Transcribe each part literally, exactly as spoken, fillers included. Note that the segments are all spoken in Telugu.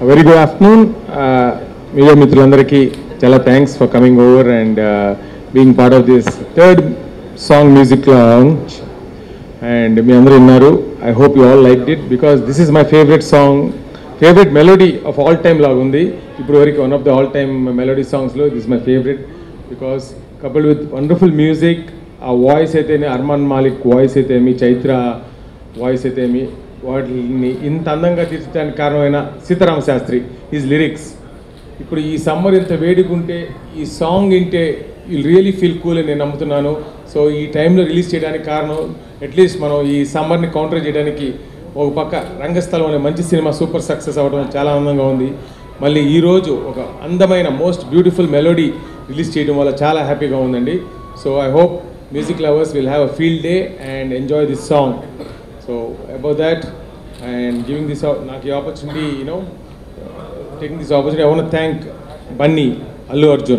Very good afternoon. Media Mitrulandariki, chala thanks for coming over and uh, being part of this third song music launch. And me andaru innaru. I hope you all liked it because this is my favorite song, favorite melody of all time lagundi. Ippudu variki one of the all time melody songs lo this is my favorite because coupled with wonderful music, a voice aithe Arman Malik voice aithe mi Chaitra voice aithe mi వాటిని ఇంత అందంగా తీర్చడానికి కారణమైన సీతారామ శాస్త్రి హిజ్ లిరిక్స్. ఇప్పుడు ఈ సమ్మర్ ఇంత వేడిగుంటే ఈ సాంగ్ వింటే యూ రియలీ ఫీల్ కూల్ అని నేను నమ్ముతున్నాను. సో ఈ టైంలో రిలీజ్ చేయడానికి కారణం అట్లీస్ట్ మనం ఈ సమ్మర్ని కౌంటర్ చేయడానికి ఒక పక్క రంగస్థలం అనే మంచి సినిమా సూపర్ సక్సెస్ అవ్వడం చాలా ఆనందంగా ఉంది. మళ్ళీ ఈరోజు ఒక అందమైన మోస్ట్ బ్యూటిఫుల్ మెలోడీ రిలీజ్ చేయడం వల్ల చాలా హ్యాపీగా ఉందండి. So I hope music lovers will have a field day and enjoy this song. So about that and giving this నాకు ఈ opportunity, you know, uh, taking this opportunity, I want to thank Bunny Allu Arjun,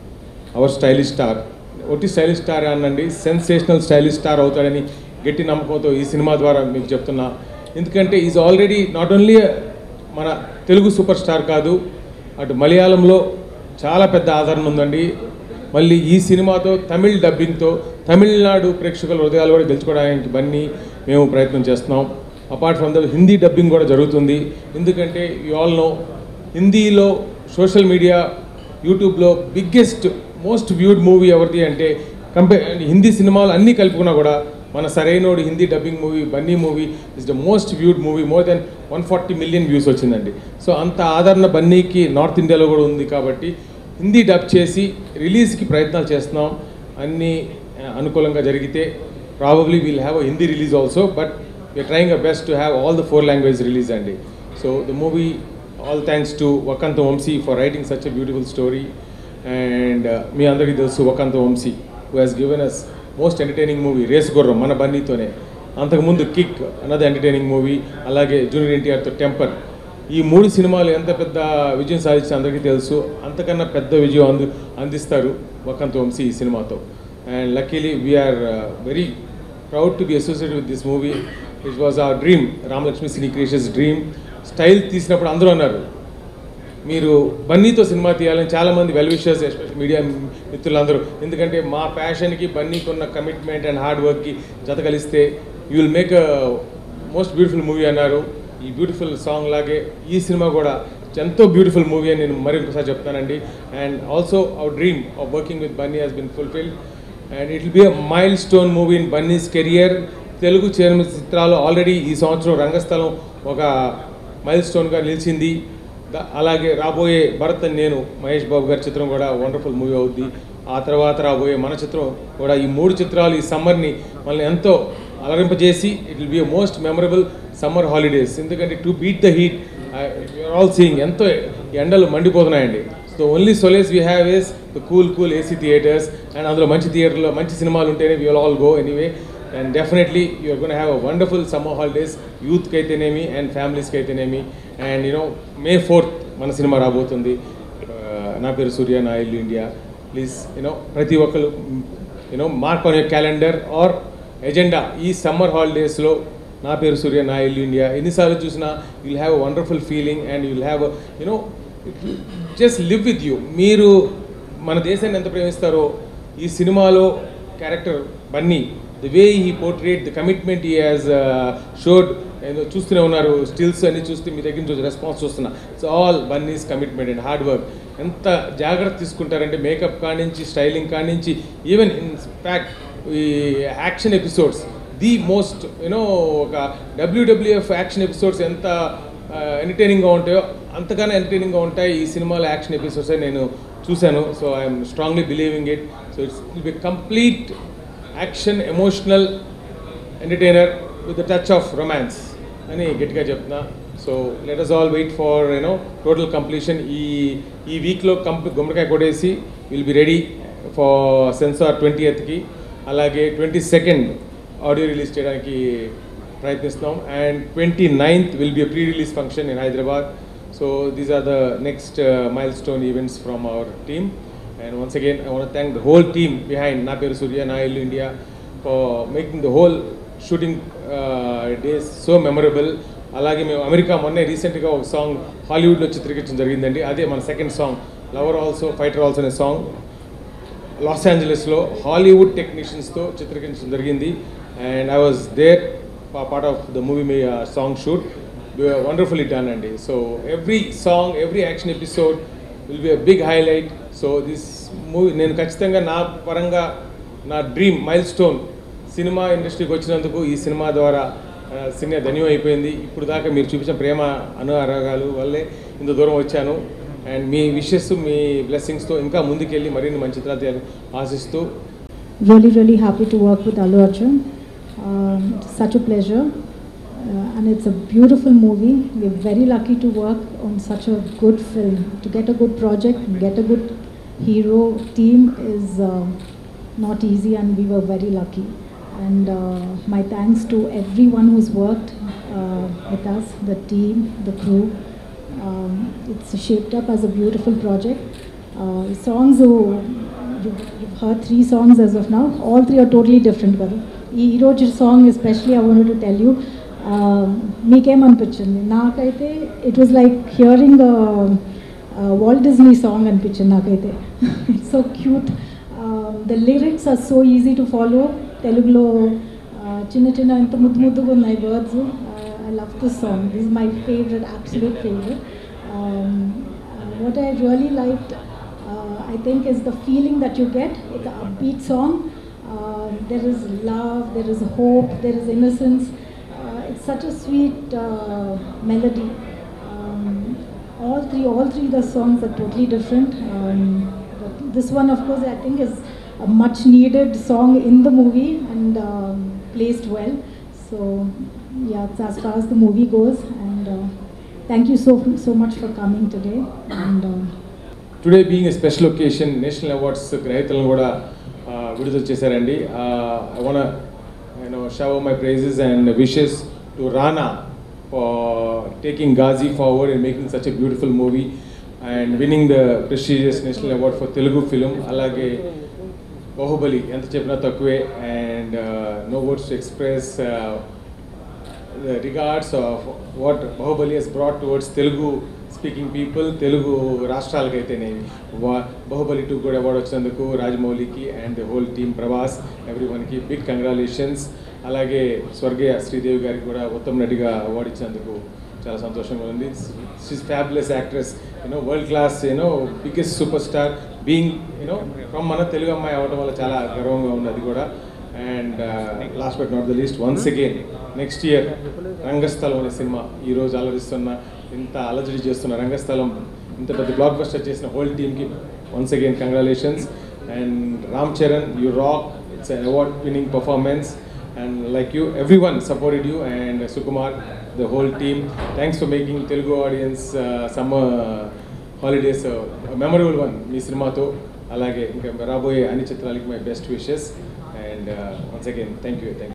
our stylish star. What is stylish star అనండి, సెన్సేషనల్ స్టైలిష్ స్టార్ అవుతాడని గట్టి నమ్మకంతో ఈ సినిమా ద్వారా మీకు చెప్తున్నా. ఎందుకంటే ఈజ్ ఆల్రెడీ నాట్ ఓన్లీ మన తెలుగు సూపర్ స్టార్ కాదు, అటు మలయాళంలో చాలా పెద్ద ఆదరణ ఉందండి. మళ్ళీ ఈ సినిమాతో తమిళ్ డబ్బింగ్తో తమిళనాడు ప్రేక్షకుల హృదయాలు కూడా గెలుచుకోవడానికి బన్నీ మేము ప్రయత్నం చేస్తున్నాం. Apart from the Hindi dubbing కూడా జరుగుతుంది. ఎందుకంటే యూ ఆల్ నో హిందీలో సోషల్ మీడియా యూట్యూబ్లో బిగ్గెస్ట్ మోస్ట్ వ్యూడ్ మూవీ ఎవరిది అంటే కంపే హిందీ సినిమాలు అన్నీ కలుపుకున్నా కూడా మన Sarrainodu Hindi dubbing movie Bunny movie is the most viewed movie. More than one forty million views వచ్చిందండి. సో అంత ఆదరణ బన్నీకి నార్త్ ఇండియాలో కూడా ఉంది కాబట్టి హిందీ డబ్ చేసి రిలీజ్కి ప్రయత్నాలు చేస్తున్నాం. అన్నీ అనుకూలంగా జరిగితే probably we'll have a Hindi release also, but we are trying a best to have all the four language release అండి. So the movie all thanks to Vakkantham Vamsi for writing such a beautiful story. And మీ అందరికీ తెలుసు Vakkantham Vamsi who has given us most entertaining movie Race Gurram మన బన్నీతోనే. అంతకుముందు కిక్ అనదర్ ఎంటర్టైనింగ్ మూవీ, అలాగే జూనియర్ ఎన్టీఆర్తో టెంపర్. ఈ మూడు సినిమాలు ఎంత పెద్ద విజయం సాధించిన అందరికీ తెలుసు. అంతకన్నా పెద్ద విజయం అంది అందిస్తారు వకంత వంశీ ఈ సినిమాతో. And luckily we are very proud to be associated with this movie. It was our dream, Ramalakshmi cine creations dream. Style తీసినప్పుడు అందరూ అన్నారు మీరు బన్నీతో సినిమా తీయాలని, చాలామంది వెల్ విషర్స్ ఎస్పెషల్ మీడియా మిత్రులందరూ. ఎందుకంటే మా ప్యాషన్కి బన్నీకి ఉన్న కమిట్మెంట్ అండ్ హార్డ్ వర్క్కి జత కలిస్తే you will make a most beautiful movie అన్నారు. ఈ బ్యూటిఫుల్ సాంగ్ లాగే ఈ సినిమా కూడా ఎంతో బ్యూటిఫుల్ మూవీ అని నేను మరి ఒకసారి చెప్తానండి. And also our dream of working with Bunny has been fulfilled and it will be a mile stone movie in Bunny's career. Telugu చిత్రాలు ఆల్రెడీ ఈ సంవత్సరం రంగస్థలం ఒక మైల్ స్టోన్గా నిలిచింది. అలాగే రాబోయే భరత్ అని నేను మహేష్ బాబు గారి చిత్రం కూడా వండర్ఫుల్ మూవీ అవుద్ది. ఆ తర్వాత రాబోయే మన చిత్రం కూడా. ఈ మూడు చిత్రాలు ఈ సమ్మర్ని మనల్ని ఎంతో అలరింపజేసి it will be a most memorable summer holidays. ఎందుకంటే to beat the heat you're all seeing ఎంతో ఎండలు మండిపోతున్నాయండి. So only solace we have is the cool cool AC theaters. And అందులో మంచి థియేటర్లో మంచి సినిమాలు ఉంటేనే we will all go anyway. And definitely you're gonna have a wonderful summer holidays యూత్కి అయితేనేమి అండ్ ఫ్యామిలీస్కి అయితేనేమి. అండ్ యూనో మే ఫోర్త్ మన సినిమా రాబోతుంది, నా Peru Surya Naa Illu India. Please you know ప్రతి ఒక్కరు you know mark on your calendar or agenda. ఈ సమ్మర్ హాలిడేస్లో నా పేరు సూర్య నా ఇల్లు ఇండియా ఎన్నిసార్లు చూసినా you'll have a wonderful feeling and you'll have you know just live with you. మీరు మన దేశాన్ని ఎంత ప్రేమిస్తారో ఈ సినిమాలో character Bunny the way he portrayed the commitment he has showed. చూస్తూనే ఉన్నారు స్టిల్స్ అన్ని చూస్తే మీ దగ్గర నుంచి రెస్పాన్స్ చూస్తున్నా. It's all Bunny's commitment and hard work. ఎంత జాగ్రత్త తీసుకుంటారంటే మేకప్ కానించి స్టైలింగ్ కానించి ఈవెన్ ఇన్ ఫ్యాక్ట్ ఈ action episodes the most you know ఒక డబ్ల్యూడబ్ల్యూఎఫ్ యాక్షన్ ఎపిసోడ్స్ ఎంత ఎంటర్టైనింగ్గా ఉంటాయో అంతకన్నా ఎంటర్టైనింగ్గా ఉంటాయి ఈ సినిమాలో యాక్షన్ ఎపిసోడ్స్ నేను చూశాను. So I'm strongly believing it. So it's will be complete action emotional entertainer with the touch of romance అని గట్టిగా చెప్తున్నా. So let us all wait for you know total completion. ఈ ఈ వీక్లో కంప్ గుమ్మడికాయ కొడేసి will be ready for censor twenty ఎయిత్కి. అలాగే ట్వంటీ సెకండ్ ఆడియో రిలీజ్ చేయడానికి ప్రయత్నిస్తున్నాం. And twenty ninth will be a pre release function in Hyderabad. So these are the next mile stone events from our team. And once again I want to thank the whole team behind Naa Peru Surya Naa Illu India for making the whole shooting uh, days so memorable. అలాగే మేము అమెరికా మొన్నే రీసెంట్గా ఒక సాంగ్ హాలీవుడ్లో చిత్రీకరించడం జరిగిందండి. అదే మన second song lover also fighter also అనే సాంగ్ లాస్ ఏంజలస్లో హాలీవుడ్ టెక్నీషియన్స్తో చిత్రీకరించడం జరిగింది. And I was there part of the movie మీ సాంగ్ షూట్. వండర్ఫుల్లీ డన్ అండి. So every song every action episode will be a big highlight. So this movie నేను ఖచ్చితంగా నా పరంగా నా డ్రీమ్ మైల్ స్టోన్ సినిమా ఇండస్ట్రీకి వచ్చినందుకు ఈ సినిమా ద్వారా సినిమా ధన్యం అయిపోయింది. ఇప్పుడు దాకా మీరు చూపించిన ప్రేమ అనురాగాలు వల్లే ఇంత దూరం వచ్చాను. అండ్ మీ విషెస్ మీ బ్లెస్సింగ్స్తో ఇంకా ముందుకెళ్ళి మరిన్ని మంచి చిత్రాలు ఆశిస్తూ really really happy to work with Allu Arjun. Um, such a pleasure uh, and it's a beautiful movie. We're very lucky to work on such a good film. To get a good project, get a good hero team is uh, not easy and we were very lucky. And uh, my thanks to everyone who's worked uh, with us, the team, the crew. Um, it's shaped up as a beautiful project. Uh, songs, oh, you've, you've heard three songs as of now. All three are totally different. Ee Roju song especially I wanted to tell you, meekem anpichindi naakaithe it was like hearing a, a Walt Disney song anpichindi naakaithe. It's so cute. Um, the lyrics are so easy to follow. Telugulo chinna chinna enta muddu mudduga unnai words. I love this song. This is my favorite, absolute favorite. Um, uh, what I really liked, uh, I think, is the feeling that you get. It's an upbeat song. Uh, there is love, there is hope, there is innocence. Uh, it's such a sweet uh, melody. Um, all three, all three the songs are totally different. Um, but this one, of course, I think is a much needed song in the movie and um, placed well. So yeah, it's as far as the movie goes. And uh, thank you so so much for coming today. And uh, today being a special occasion, national awards గ్రహీతలను కూడా విడుదల చేశారండి. I want to you know shower my praises and wishes to Rana for taking Ghazi forward and making such a beautiful movie and winning the prestigious national award for Telugu film. అలాగే బాహుబలి ఎంత చెప్పినా తక్కువే. And uh, no words to express uh, the regards of what Bahubali has brought towards Telugu speaking people, Telugu రాష్ట్రాలకు అయితేనేవి. బాహుబలి టూ కూడా అవార్డు వచ్చినందుకు రాజమౌళికి and the whole team Prabhas ఎవ్రీవన్కి బిగ్ కంగ్రాచులేషన్స్. అలాగే స్వర్గీయ శ్రీదేవి గారికి కూడా ఉత్తమ నటిగా అవార్డు ఇచ్చినందుకు చాలా సంతోషంగా ఉంది. She's fabulous actress, you know world class, you know biggest super star being you know from మన తెలుగు అమ్మాయి అవడం వల్ల చాలా గర్వంగా ఉంది అది కూడా. And last but not the least, once again next year Rangasthalam అనే సినిమా ఈరోజు ఆలోచిస్తున్న ఇంత అలజడి చేస్తున్న రంగస్థలం ఇంత పెద్ద బ్లాక్ బస్టర్ చేసిన హోల్ టీమ్కి once again congratulations. And Ram Charan, you rock, it's an award winning performance and like you everyone supported you and uh, Sukumar, the whole team, thanks for making Telugu audience uh, summer holidays uh, a memorable one మీ సినిమాతో. అలాగే ఇంకా రాబోయే అన్ని చిత్రాలకి my best wishes and uh, once again thank you thank you